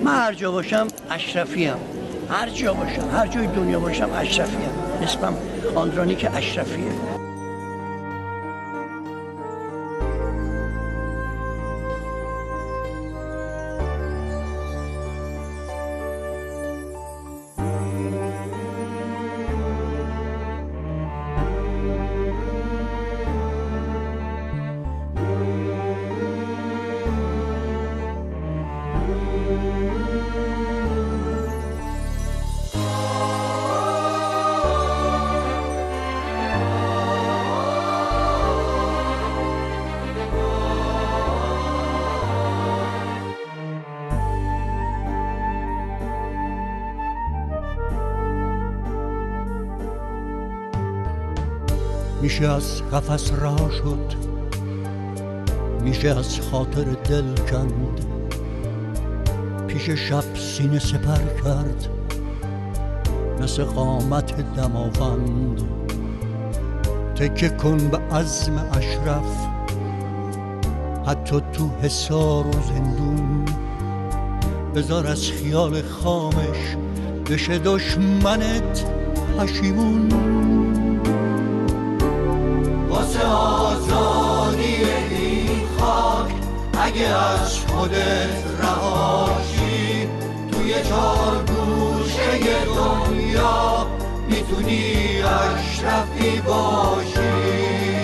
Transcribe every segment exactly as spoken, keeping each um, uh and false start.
من هر جا باشم اشرفی ام، هر جا باشم، هر جای دنیا باشم اشرفی ام. اسمم آندرانیک اشرفیه. میشه از قفس رها شد، میشه از خاطر دل کند، پیش شب سینه سپر کرد مثل قامت دماوند. تکه کن به عزم اشرف حتی تو حصار و زندون، بذار از خیال خامش بشه دشمنت پشیمون. واسه آزادی این خاک اگه از خودت رهاشی، توی چار گوشه دنیا میتونی اشرفی باشی.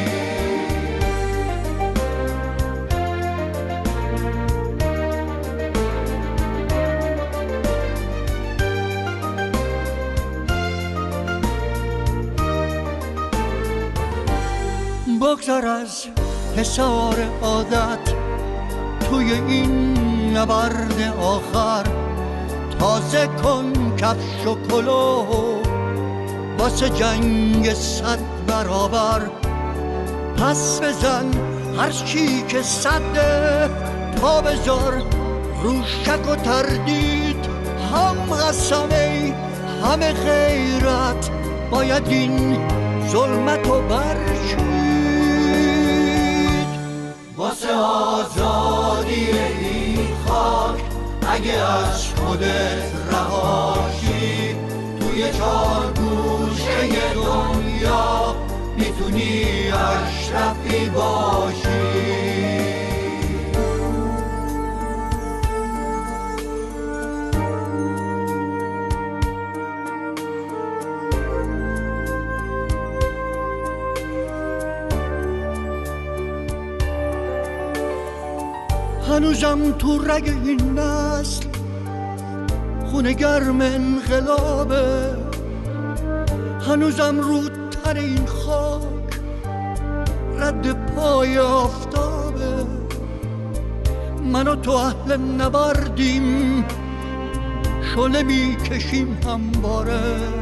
بگذار از حصار عادت توی این نبرد آخر، تازه کن کفش و کلاه واسه جنگ صد برابر. پس بزن هر چی که صده، تا بذار رو شک و تردید. هم قسمه همه غیرت باید این ظلمت و برچید. واسه آزادی این خاک اگه از خودت رهاشی، توی چار گوشه دنیا میتونی اشرفی باشی. هنوزم تو رگ این نسل خونه گرم انقلابه، هنوزم رو تن این خاک رد پای آفتابه. من و تو اهل نبردیم، شله میکشیم همواره،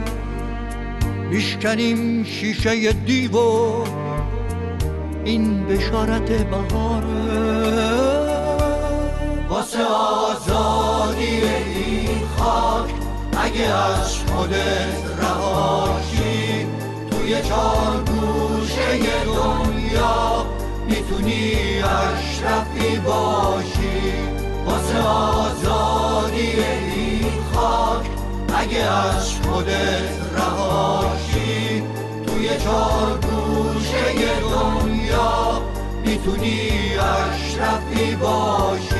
میشکنیم شیشه دیو و این بشارت بهاره. واسه آزادی این خاک اگه از خودت رهاشی، توی چار گوشه دنیا میتونی اشرفی باشی. واسه آزادی این خاک اگه از خودت رهاشی، توی چار گوشه دنیا میتونی اشرفی باشی.